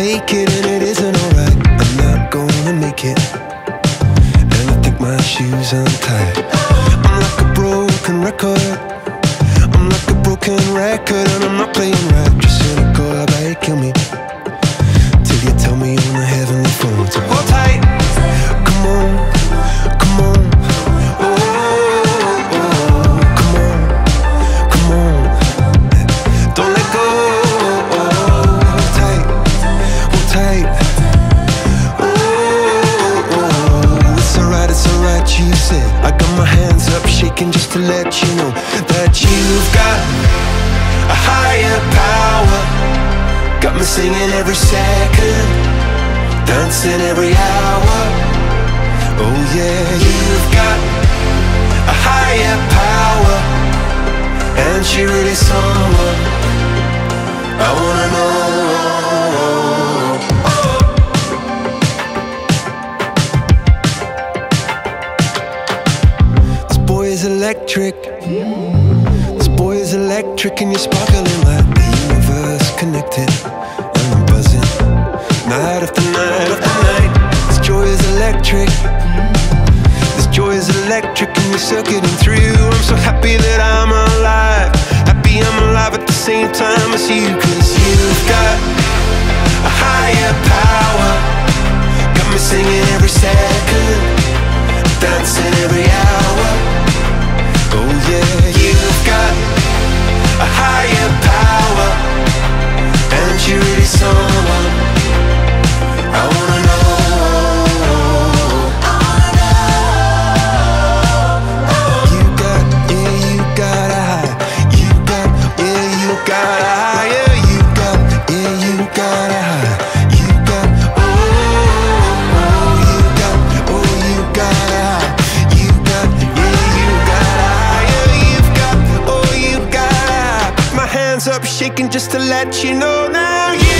take it and it isn't alright. I'm not gonna make it, and I think my shoes untied. I'm like a broken record, I'm like a broken record, and I'm not playing right. Just cynical, how about you kill me till you tell me on the heavenly phone. So hold tight, come on, come on. Oh, oh, come on, come on. Don't let go. Hold tight, hold tight. Oh, oh, it's alright, you said. I got my hands up shaking just to let you know that you've got a higher power. Got me singing every second, dancing every hour. Oh yeah, you've got a higher power, and she really someone I wanna know. This boy is electric, this boy is electric, and you're sparkling like the universe connected. And I'm buzzing night after night after night. This joy is electric, this joy is electric, and you're circuiting through. I'm so happy that I'm alive, happy I'm alive at the same time as you. Cause you've got a higher power, got me singing every second, dancing every hour. Oh yeah, you've got a higher power, and you're really someone I wanna know. You got, yeah, you got a high. You got, yeah, you got a higher. You got, yeah, you got a high. You got, oh, oh, you got, oh, you got a high. You got, yeah, you got a higher. You've got, oh, you got a high. My hands up shaking just to let you know now.